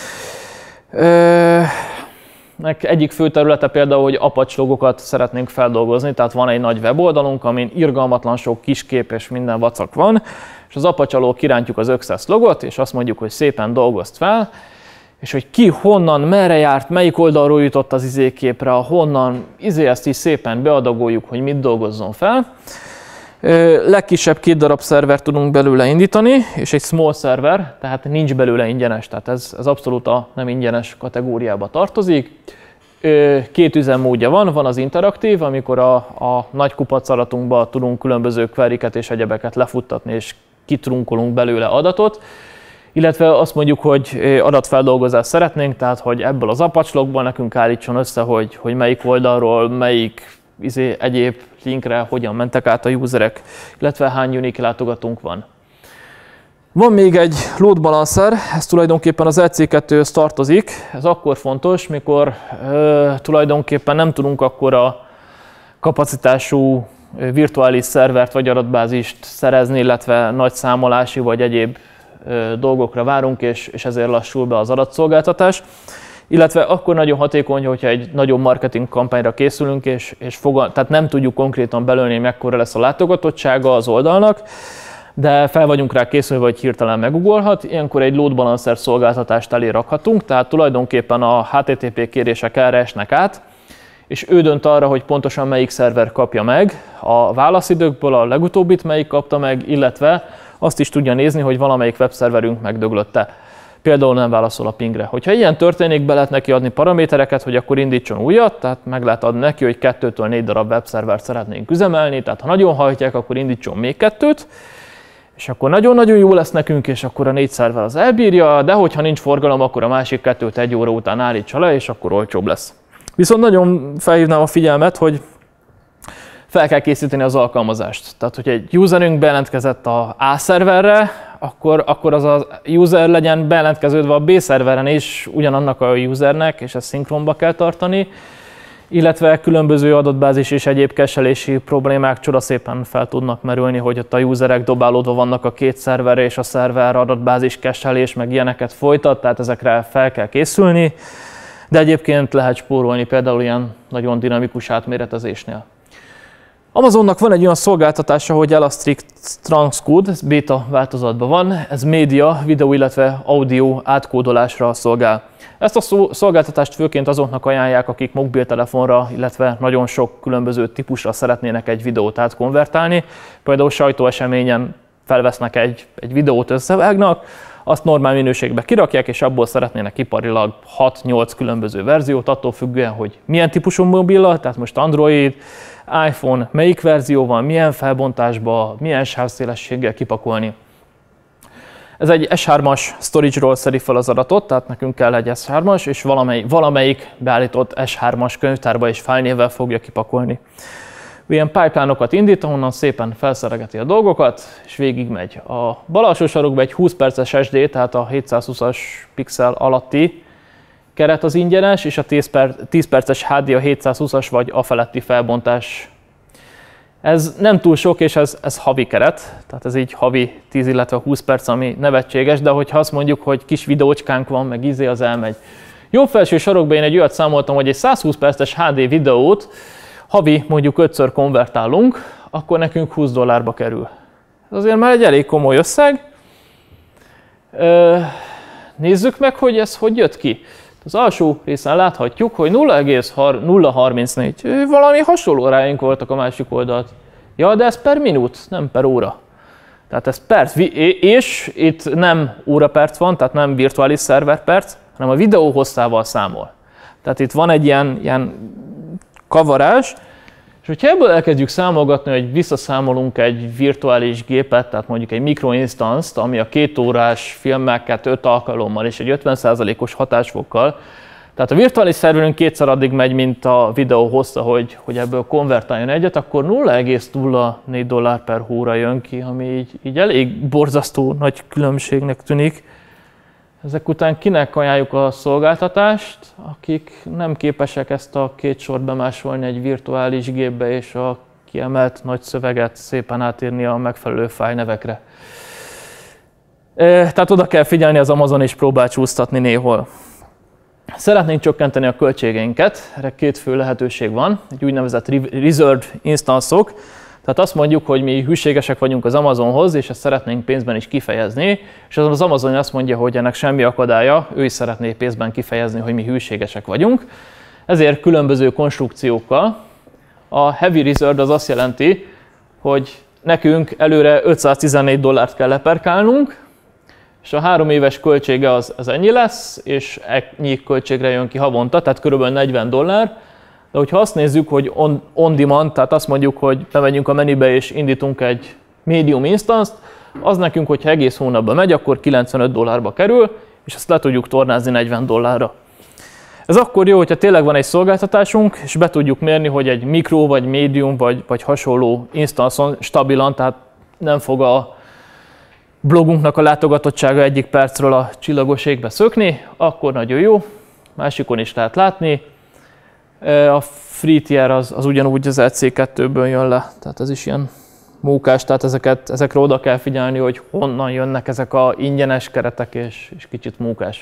Egyik fő területe például, hogy Apache logokat szeretnénk feldolgozni, tehát van egy nagy weboldalunk, amin irgalmatlan sok kiskép és minden vacak van, és az Apache alól kirántjuk az Access logot, és azt mondjuk, hogy szépen dolgozd fel, és hogy ki, honnan, merre járt, melyik oldalról jutott az izéképre, honnan, ezt is szépen beadagoljuk, hogy mit dolgozzon fel. Legkisebb 2 darab szervert tudunk belőle indítani, és egy small szerver, tehát nincs belőle ingyenes, tehát ez abszolút a nem ingyenes kategóriába tartozik. 2 üzemmódja van az interaktív, amikor a nagy kupacaratunkba tudunk különböző query-ket és egyebeket lefuttatni, és kitrunkolunk belőle adatot, illetve azt mondjuk, hogy adatfeldolgozást szeretnénk, tehát hogy ebből az Apache logból nekünk állítson össze, hogy melyik oldalról, melyik egyéb linkre hogyan mentek át a userek, illetve hány unique látogatónk van. Van még egy load balancer, ez tulajdonképpen az EC2-höz tartozik. Ez akkor fontos, mikor tulajdonképpen nem tudunk akkora kapacitású virtuális szervert vagy adatbázist szerezni, illetve nagy számolási vagy egyéb dolgokra várunk, és ezért lassul be az adatszolgáltatás. Illetve akkor nagyon hatékony, hogyha egy nagyobb marketing kampányra készülünk, tehát nem tudjuk konkrétan belőni, mekkora lesz a látogatottsága az oldalnak, de fel vagyunk rá készülve, hogy hirtelen megugorhat. Ilyenkor egy load balancer szolgáltatást elé rakhatunk, tehát tulajdonképpen a HTTP kérések erre esnek át, és ő dönt arra, hogy pontosan melyik szerver kapja meg a válaszidőkből, a legutóbbit melyik kapta meg, illetve azt is tudja nézni, hogy valamelyik webszerverünk megdöglötte. Például nem válaszol a pingre. Hogyha ilyen történik, be lehet neki adni paramétereket, hogy akkor indítson újat, tehát meg lehet adni neki, hogy 2-től 4 darab webszervert szeretnénk üzemelni, tehát ha nagyon hajtják, akkor indítson még 2-t, és akkor nagyon-nagyon jó lesz nekünk, és akkor a 4 szerver az elbírja, de hogyha nincs forgalom, akkor a másik 2-t 1 óra után állítsa le, és akkor olcsóbb lesz. Viszont nagyon felhívnám a figyelmet, hogy fel kell készíteni az alkalmazást. Tehát, hogy egy userünk bejelentkezett a A szerverre, akkor az a user legyen bejelentkeződve a B szerveren is ugyanannak a usernek, és ezt szinkronba kell tartani. illetve különböző adatbázis és egyéb cache-elési problémák csodaszépen fel tudnak merülni, hogy ott a userek dobálódva vannak a két szerverre, és a szerver adatbázis cache-elés, meg ilyeneket folytat, tehát ezekre fel kell készülni, de egyébként lehet spórolni például ilyen nagyon dinamikus átméretezésnél. Amazonnak van egy olyan szolgáltatása, hogy Elastic Transcode, ez beta változatban van, ez média, videó, illetve audio átkódolásra szolgál. Ezt a szolgáltatást főként azoknak ajánlják, akik mobiltelefonra, illetve nagyon sok különböző típusra szeretnének egy videót átkonvertálni. Például sajtóeseményen felvesznek egy videót, összevágnak, azt normál minőségbe kirakják, és abból szeretnének iparilag 6-8 különböző verziót, attól függően, hogy milyen típusú mobilla, tehát most Android, iPhone, melyik verzió van, milyen felbontásba, milyen sávszélességgel kipakolni. Ez egy S3-as storage-ról szedi fel az adatot, tehát nekünk kell egy S3-as, és valamelyik beállított S3-as könyvtárba és fájlnévvel fogja kipakolni. Ilyen pipeline-okat indít, ahonnan szépen felszeregeti a dolgokat, és végigmegy. A bal alsó sarokban egy 20 perces SD, tehát a 720-as pixel alatti keret az ingyenes, és a 10 perces HD a 720-as vagy afeletti felbontás. Ez nem túl sok, és ez havi keret, tehát ez így havi 10, illetve 20 perc, ami nevetséges, de hogyha azt mondjuk, hogy kis videócskánk van, meg az elmegy. Jobb felső sarokban én egy olyat számoltam, hogy egy 120 perces HD videót havi mondjuk 5-ször konvertálunk, akkor nekünk $20 kerül. Ez azért már egy elég komoly összeg. Nézzük meg, hogy ez hogy jött ki. Az alsó részen láthatjuk, hogy 0,034, valami hasonló rájunk voltak a másik oldalt. Ja, de ez per minut, nem per óra. Tehát ez perc, és itt nem óraperc van, tehát nem virtuális szerverperc, hanem a videó hosszával számol. Tehát itt van egy ilyen kavarás, és hogyha ebből elkezdjük számolgatni, hogy visszaszámolunk egy virtuális gépet, tehát mondjuk egy mikroinstance-t, ami a 2 órás filmeket 5 alkalommal és egy 50%-os hatásfokkal, tehát a virtuális szerverünk kétszer addig megy, mint a videó hossza, hogy ebből konvertáljon egyet, akkor $0,04 per óra jön ki, ami így elég borzasztó nagy különbségnek tűnik. Ezek után kinek ajánljuk a szolgáltatást, akik nem képesek ezt a két sort bemásolni egy virtuális gépbe, és a kiemelt nagy szöveget szépen átírni a megfelelő fájlnevekre. Tehát oda kell figyelni, az Amazon is próbál csúsztatni néhol. Szeretnénk csökkenteni a költségeinket, erre két fő lehetőség van, egy úgynevezett reserved instance-ok. Tehát azt mondjuk, hogy mi hűségesek vagyunk az Amazonhoz, és ezt szeretnénk pénzben is kifejezni, és az Amazon azt mondja, hogy ennek semmi akadálya, ő is szeretné pénzben kifejezni, hogy mi hűségesek vagyunk. Ezért különböző konstrukciókkal. A heavy reserve az azt jelenti, hogy nekünk előre $514 kell leperkálnunk, és a 3 éves költsége az ennyi lesz, és ennyi költségre jön ki havonta, tehát kb. $40. De hogyha azt nézzük, hogy on demand, tehát azt mondjuk, hogy bemegyünk a menübe és indítunk egy medium instance-t, az nekünk, hogyha egész hónapban megy, akkor $95 kerül, és ezt le tudjuk tornázni $40. Ez akkor jó, hogyha tényleg van egy szolgáltatásunk, és be tudjuk mérni, hogy egy mikro, vagy medium, vagy hasonló instance-on stabilan, tehát nem fog a blogunknak a látogatottsága egyik percről a csillagos égbe szökni, akkor nagyon jó, másikon is lehet látni. A free tier az ugyanúgy az EC2-ből jön le, tehát ez is ilyen mókás, tehát ezekre oda kell figyelni, hogy honnan jönnek ezek a ingyenes keretek, és kicsit mókás.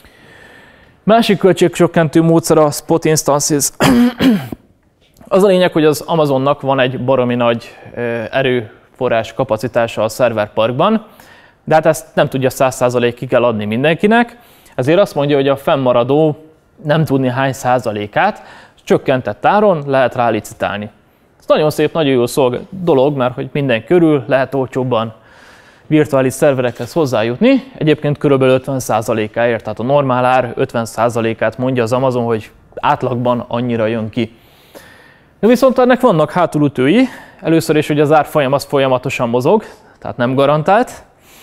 Másik költségcsökkentő módszer a spot instances. Az a lényeg, hogy az Amazonnak van egy baromi nagy erőforrás kapacitása a szerverparkban, de hát ezt nem tudja 100%-ig eladni mindenkinek, ezért azt mondja, hogy a fennmaradó nem tudni hány százalékát csökkentett áron lehet rá licitálni. Ez nagyon szép, nagyon jó dolog, mert hogy minden körül lehet olcsóbban virtuális szerverekhez hozzájutni, egyébként kb. 50%-áért, tehát a normál ár 50%-át mondja az Amazon, hogy átlagban annyira jön ki. De viszont ennek vannak hátulütői, először is, hogy az árfolyam az folyamatosan mozog, tehát nem garantált,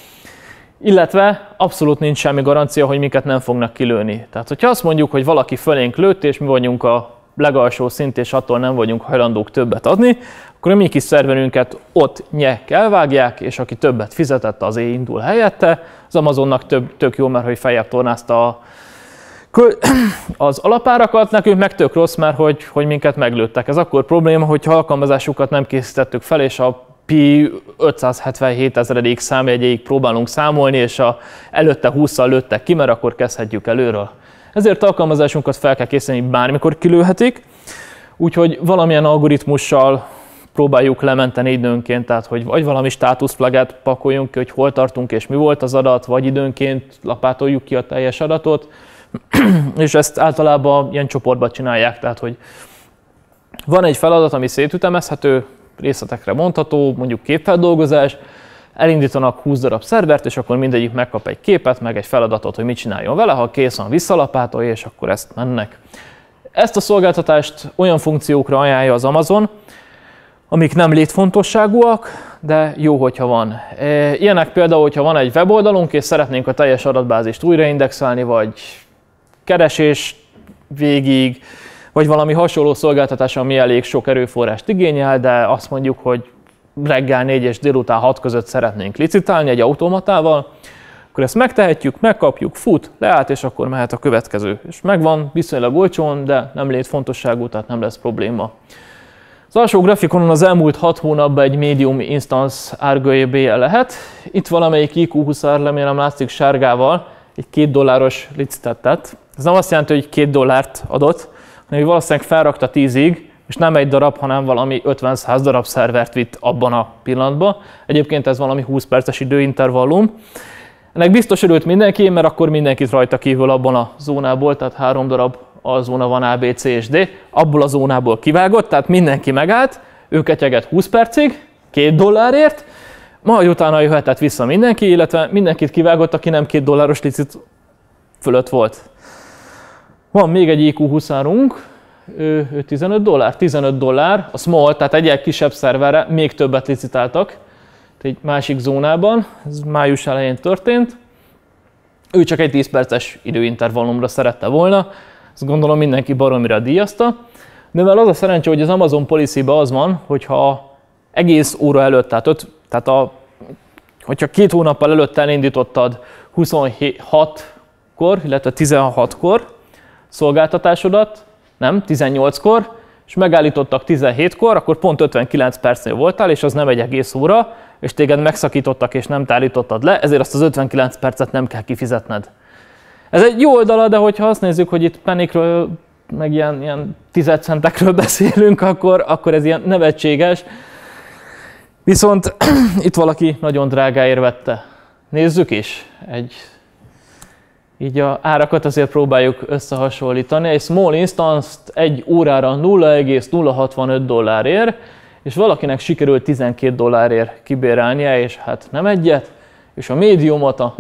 illetve abszolút nincs semmi garancia, hogy minket nem fognak kilőni. Tehát, hogyha azt mondjuk, hogy valaki fölénk lőtt, és mi vagyunk a legalsó szint, és attól nem vagyunk hajlandók többet adni, akkor a mi kis szerverünket ott elvágják, és aki többet fizetett, az indul helyette. Az Amazonnak tök jó, mert hogy feljebb tornázta a Az alapárakat nekünk meg tök rossz, mert hogy minket meglőttek. Ez akkor probléma, hogyha alkalmazásukat nem készítettük fel, és a pi 577 000. számjegyéig próbálunk számolni, és előtte 20-szal lőttek ki, mert akkor kezdhetjük előről. Ezért alkalmazásunkat fel kell készíteni, bármikor kilőhetik, úgyhogy valamilyen algoritmussal próbáljuk lementeni időnként, tehát hogy vagy valami státuszflaget pakoljunk ki, hogy hol tartunk és mi volt az adat, vagy időnként lapátoljuk ki a teljes adatot, és ezt általában ilyen csoportban csinálják, tehát hogy van egy feladat, ami szétütemezhető, részletekre mondható, mondjuk képfeldolgozás, elindítanak 20 darab szervert, és akkor mindegyik megkap egy képet, meg egy feladatot, hogy mit csináljon vele, ha kész van, visszalapátolja, és akkor ezt mennek. Ezt a szolgáltatást olyan funkciókra ajánlja az Amazon, amik nem létfontosságúak, de jó, hogyha van. Ilyenek például, hogyha van egy weboldalunk, és szeretnénk a teljes adatbázist újraindexelni, vagy keresés végig, vagy valami hasonló szolgáltatás, ami elég sok erőforrást igényel, de azt mondjuk, hogy reggel 4 és délután 6 között szeretnénk licitálni egy automatával, akkor ezt megtehetjük, megkapjuk, fut, leállt, és akkor mehet a következő. És megvan viszonylag olcsón, de nem létfontosságú, tehát nem lesz probléma. Az alsó grafikonon az elmúlt 6 hónapban egy medium instance RGB-je lehet. Itt valamelyik IQ20 remélem látszik sárgával, egy $2 licitet tett. Ez nem azt jelenti, hogy $2 adott, hanem hogy valószínűleg felrakta 10-ig, és nem egy darab, hanem valami 50-100 darab szervert vitt abban a pillanatban. Egyébként ez valami 20 perces időintervallum. Ennek biztos örült mindenki, mert akkor mindenkit rajta kívül abban a zónából, tehát 3 darab alzóna van A, B, C és D, abból a zónából kivágott, tehát mindenki megállt, ő ketyegett 20 percig, $2, majd utána jöhetett vissza mindenki, illetve mindenkit kivágott, aki nem $2 licit fölött volt. Van még egy IQ20-árunk, ő $15, a small, tehát egy kisebb szerverre még többet licitáltak, egy másik zónában, ez május elején történt. Ő csak egy 10 perces időintervallumra szerette volna, azt gondolom mindenki baromira díjazta, de mivel az a szerencsé, hogy az Amazon policy-ben az van, hogyha egész óra előtt, hogyha 2 hónappal előtt elindítottad 26-kor, illetve 16-kor szolgáltatásodat, nem, 18-kor, és megállítottak 17-kor, akkor pont 59 percnél voltál, és az nem egy egész óra, és téged megszakítottak, és nem állítottad le, ezért azt az 59 percet nem kell kifizetned. Ez egy jó oldala, de hogyha azt nézzük, hogy itt pennikről, meg ilyen 10 centekről beszélünk, akkor ez ilyen nevetséges. Viszont itt valaki nagyon drágáért vette. Nézzük is. Így a árakat azért próbáljuk összehasonlítani. Egy small instance-t egy órára $0,065 és valakinek sikerült $12 kibérelnie, és hát nem egyet, és a médiumot a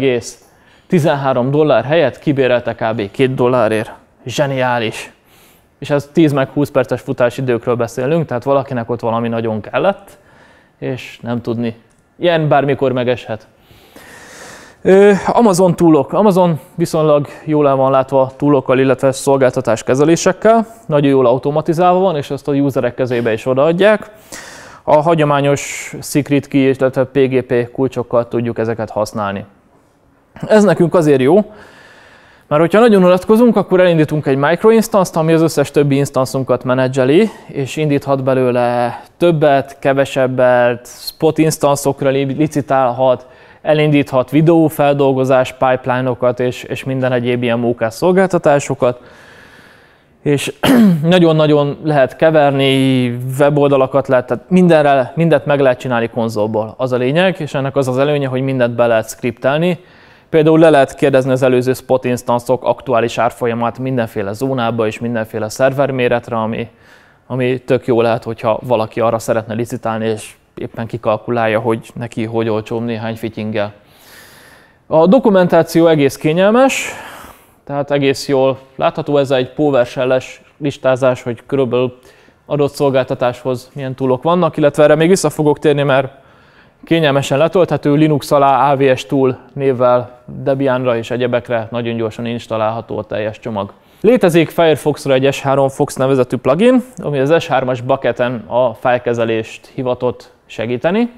$0,13 helyett kibérelte kb. $2. Zseniális! És ez 10 meg 20 perces futásidőkről beszélünk, tehát valakinek ott valami nagyon kellett, és nem tudni. Ilyen bármikor megeshet. Amazon toolok. Amazon viszonylag jól el van látva toolokkal, illetve szolgáltatás kezelésekkel. Nagyon jól automatizálva van, és ezt a userek kezébe is odaadják. A hagyományos secret key, illetve PGP kulcsokkal tudjuk ezeket használni. Ez nekünk azért jó, mert hogyha nagyon unatkozunk, akkor elindítunk egy microinstance-t, ami az összes többi instanszunkat menedzseli, és indíthat belőle többet, kevesebbet, spot instanszokra licitálhat, elindíthat videófeldolgozás pipeline-okat és minden egyéb ilyen mókás szolgáltatásokat. És nagyon-nagyon lehet keverni, weboldalakat lehet, tehát mindent meg lehet csinálni konzolból. Az a lényeg, és ennek az az előnye, hogy mindent be lehet skriptelni. Például le lehet kérdezni az előző spot instanszok aktuális árfolyamát mindenféle zónába és mindenféle szerverméretre, ami tök jó lehet, hogyha valaki arra szeretne licitálni, és éppen kikalkulálja, hogy neki hogy olcsóbb néhány fittinggel. A dokumentáció egész kényelmes, tehát egész jól látható, ez egy PowerShell-es listázás, hogy körülbelül adott szolgáltatáshoz milyen toolok vannak, illetve erre még vissza fogok térni, mert kényelmesen letölthető, Linux alá AWS tool névvel Debianra és egyebekre nagyon gyorsan installálható a teljes csomag. Létezik Firefoxra egy S3 Fox nevezetű plugin, ami az S3-as bucketen a fájlkezelést hivatott segíteni.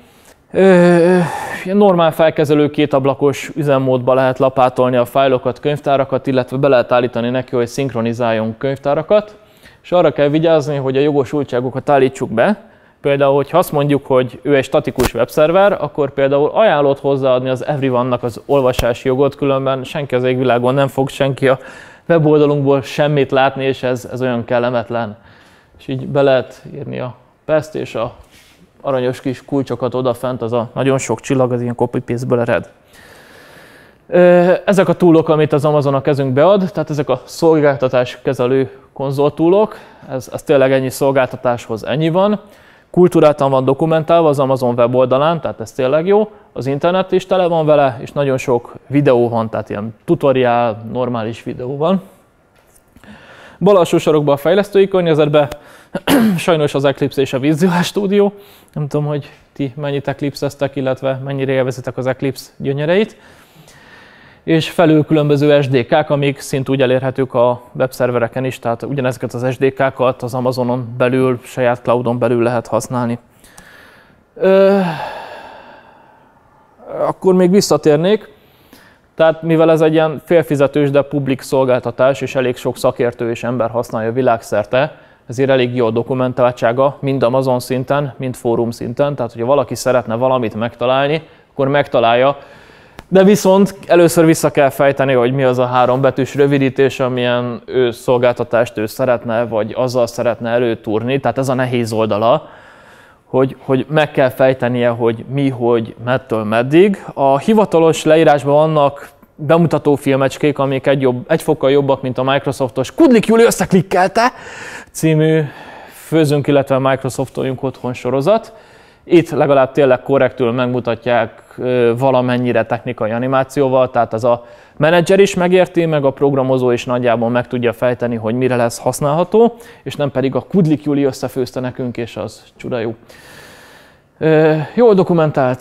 Ilyen normál felkezelő kétablakos üzemmódba lehet lapátolni a fájlokat, könyvtárakat, illetve be lehet állítani neki, hogy szinkronizáljon könyvtárakat. És arra kell vigyázni, hogy a jogosultságokat állítsuk be. Például, hogyha azt mondjuk, hogy ő egy statikus webszerver, akkor például ajánlott hozzáadni az Everyone-nak az olvasási jogot, különben senki az égvilágon nem fog senki a weboldalunkból semmit látni, és ez olyan kellemetlen. És így be lehet írni a PEST és a aranyos kis kulcsokat odafent, az a nagyon sok csillag, az ilyen copy-paste-ből ered. Ezek a toolok, amit az Amazon a kezünkbe ad, tehát ezek a szolgáltatás kezelő konzol toolok, ez tényleg ennyi szolgáltatáshoz ennyi van. Kultúráltan van dokumentálva az Amazon weboldalán, tehát ez tényleg jó. Az internet is tele van vele, és nagyon sok videó van, tehát ilyen tutoriál, normális videó van. Bal alsó sarokban a fejlesztői környezetben, sajnos az Eclipse és a Visual Studio. Nem tudom, hogy ti mennyit eclipse-eztek, illetve mennyire élvezitek az Eclipse gyönyöreit. És felül különböző SDK-k, amik szintúgy elérhetők a webszervereken is, tehát ugyanezeket az SDK-kat az Amazonon belül, saját cloudon belül lehet használni. Akkor még visszatérnék, tehát mivel ez egy ilyen félfizetős, de publik szolgáltatás, és elég sok szakértő és ember használja világszerte, ezért elég jó a dokumentáltsága, mind Amazon szinten, mind fórum szinten, tehát hogyha valaki szeretne valamit megtalálni, akkor megtalálja. De viszont először vissza kell fejteni, hogy mi az a 3 betűs rövidítés, amilyen ő szolgáltatást ő szeretne, vagy azzal szeretne előtúrni. Tehát ez a nehéz oldala, hogy meg kell fejtenie, hogy mi, hogy, mettől meddig. A hivatalos leírásban vannak bemutató filmecskék, amik egy fokkal jobbak, mint a Microsoftos Kudlik Júli összeklikkelte című főzünk, illetve Microsoftoljunk otthon sorozat. Itt legalább tényleg korrektül megmutatják valamennyire technikai animációval, tehát az a menedzser is megérti, meg a programozó is nagyjából meg tudja fejteni, hogy mire lesz használható, és nem pedig a Kudlik Júli összefőzte nekünk, és az csuda jó. Jól dokumentált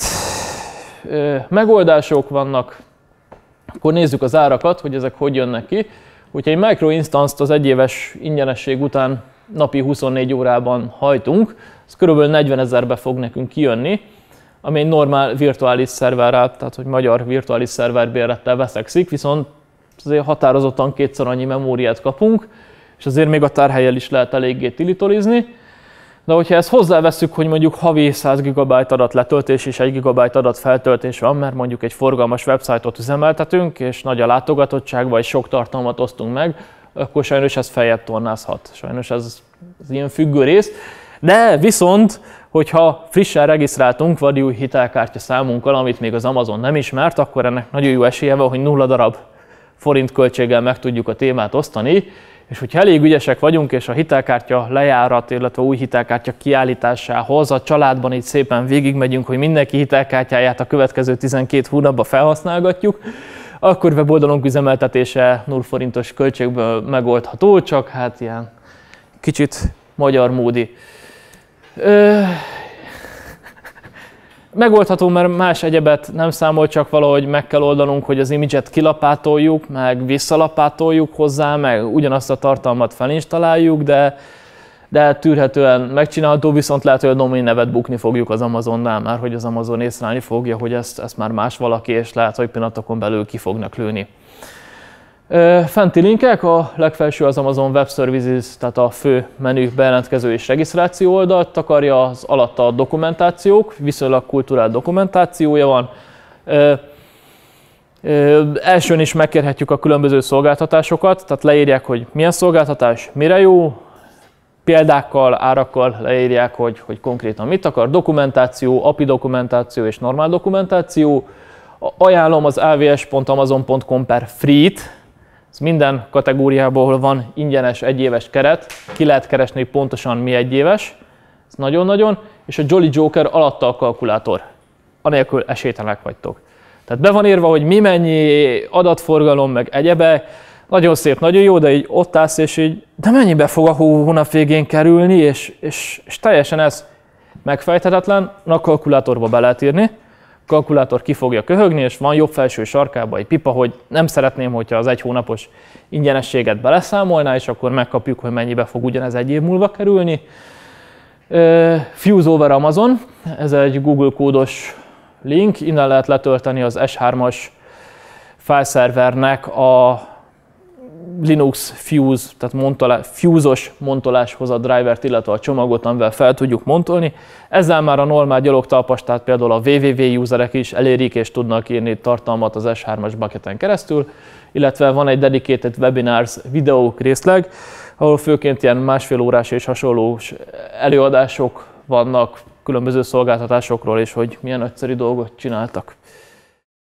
megoldások vannak, akkor nézzük az árakat, hogy ezek hogy jönnek ki. Úgyhogy egy microinstance-t az egyéves ingyenesség után napi 24 órában hajtunk, az kb. 40 000-be fog nekünk kijönni, ami egy normál virtuális szerverrel, tehát hogy magyar virtuális szerverbérlettel veszekszik, viszont azért határozottan 2-szer annyi memóriát kapunk, és azért még a tárhellyel is lehet eléggé tilitolizni. De hogyha ezt hozzáveszünk, hogy mondjuk havi 100 GB adat letöltés és 1 GB adat feltöltés van, mert mondjuk egy forgalmas websájtot üzemeltetünk, és nagy a látogatottság, vagy sok tartalmat osztunk meg, akkor sajnos ez feljebb tornázhat. Sajnos ez ilyen függő rész. De viszont, hogyha frissen regisztráltunk vadiúj hitelkártya számunkkal, amit még az Amazon nem ismert, akkor ennek nagyon jó esélye van, hogy 0 darab forint költséggel meg tudjuk a témát osztani. És hogyha elég ügyesek vagyunk, és a hitelkártya lejárat, illetve új hitelkártya kiállításához a családban így szépen végigmegyünk, hogy mindenki hitelkártyáját a következő 12 hónapban felhasználgatjuk, akkor weboldalunk üzemeltetése 0 forintos költségből megoldható, csak hát ilyen kicsit magyar módi. Megoldható, mert más egyebet nem számol, csak valahogy meg kell oldanunk, hogy az image-et kilapátoljuk, meg visszalapátoljuk hozzá, meg ugyanazt a tartalmat felinstalláljuk, de tűrhetően megcsinálható, viszont lehet, hogy a domain nevet bukni fogjuk az Amazonnál, már hogy az Amazon észlelni fogja, hogy ezt már más valaki, és lehet, hogy pillanatokon belül ki fognak lőni. Fenti linkek, a legfelső az Amazon Web Services, tehát a fő menü bejelentkező és regisztráció oldalt takarja, az alatta a dokumentációk, viszonylag kulturált dokumentációja van. Elsőn is megkérhetjük a különböző szolgáltatásokat, tehát leírják, hogy milyen szolgáltatás, mire jó, példákkal, árakkal leírják, hogy konkrétan mit akar, dokumentáció, API dokumentáció és normál dokumentáció. Ajánlom az avs.amazon.com/free-t, ez minden kategóriából, ahol van ingyenes egyéves keret, ki lehet keresni pontosan mi egyéves, ez nagyon-nagyon, és a Jolly Joker alatta a kalkulátor, anélkül esélytelenek vagytok. Tehát be van írva, hogy mi mennyi adatforgalom, meg egyebe, nagyon szép, nagyon jó, de így ott állsz, és így, de mennyibe fog a hónap végén kerülni, és teljesen ez megfejthetetlen, a kalkulátorba be lehet írni, a kalkulátor ki fogja köhögni, és van jobb felső sarkában egy pipa, hogy nem szeretném, hogyha az 1 hónapos ingyenességet beleszámolná, és akkor megkapjuk, hogy mennyibe fog ugyanez 1 év múlva kerülni. Fuse over Amazon, ez egy Google kódos link, innen lehet letölteni az S3-as file-szervernek a Linux Fuse, tehát Fuse-os montoláshoz a drivert, illetve a csomagot, amivel fel tudjuk montolni. Ezzel már a normál gyalogtalpas, tehát például a www userek is elérik és tudnak írni tartalmat az S3-as bucketen keresztül, illetve van egy dedicated webinars videó részleg, ahol főként ilyen másfél órás és hasonló előadások vannak különböző szolgáltatásokról, és hogy milyen nagyszerű dolgot csináltak.